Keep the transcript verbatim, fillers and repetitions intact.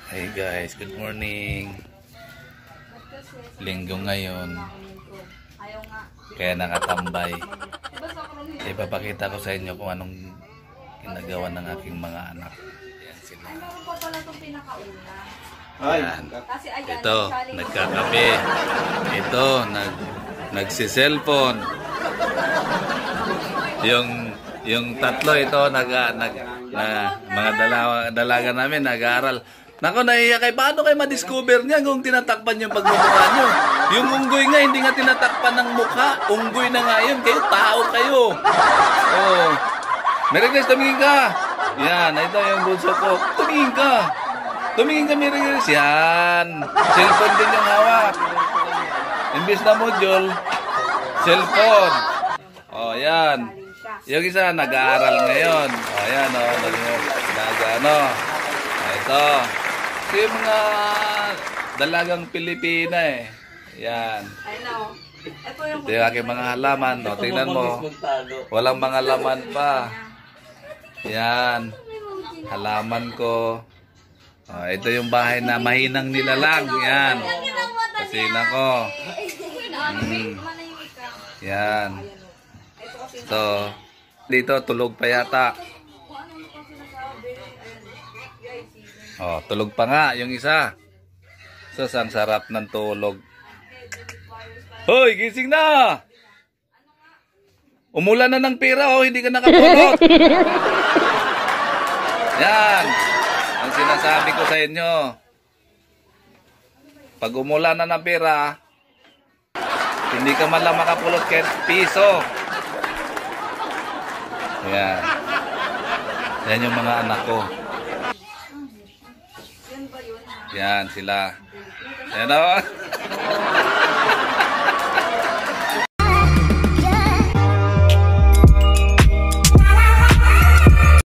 Hey guys, good morning. Linggo ngayon. Kaya nakatambay. Ipapakita ko sa inyo kung anong ginagawa ng aking mga anak. Ayan sila. Ayan. Ito, nagkakape. Ito, nag nagsi-cellphone. Yung yung tatlo ito nag nag na, mga dalaga, dalaga namin nag-aaral. Nako, nahiya kay paano kayo ma-discover niya kung tinatakpan yung pagmumukha nyo? Yung unggoy nga, hindi nga tinatakpan ng mukha. Unggoy na nga yun. Kayo, tao kayo. Oh. Merigres, tumingin ka. Yan, ito yung bunso ko. Tumingin ka. Tumingin ka, Merigres. Yan. Cellphone din yung hawak. Imbis na module, cellphone. Oh, yan. Yung isa, nag-aaral ngayon. Oh, yan, oh. Nag-ano. Ito. Ito yung mga dalagang Pilipina eh. Yan. Ito yung aking mga halaman. O, tingnan mo. Walang mga laman pa. Yan. Halaman ko. O, ito yung bahay na mahinang nilalang. Yan. Kasina ko. Hmm. Yan. Ito. Dito, tulog pa yata. Oh, tulog pa nga yung isa. So, ang sarap ng tulog. Hoy, gising na! Umulan na ng pera, oh, hindi ka nakapulot. Yan. Ang sinasabi ko sa inyo. Pag umulan na ng pera, hindi ka man lang makapulot kahit piso. Yan. Yan yung mga anak ko. Yan sila. Yan o.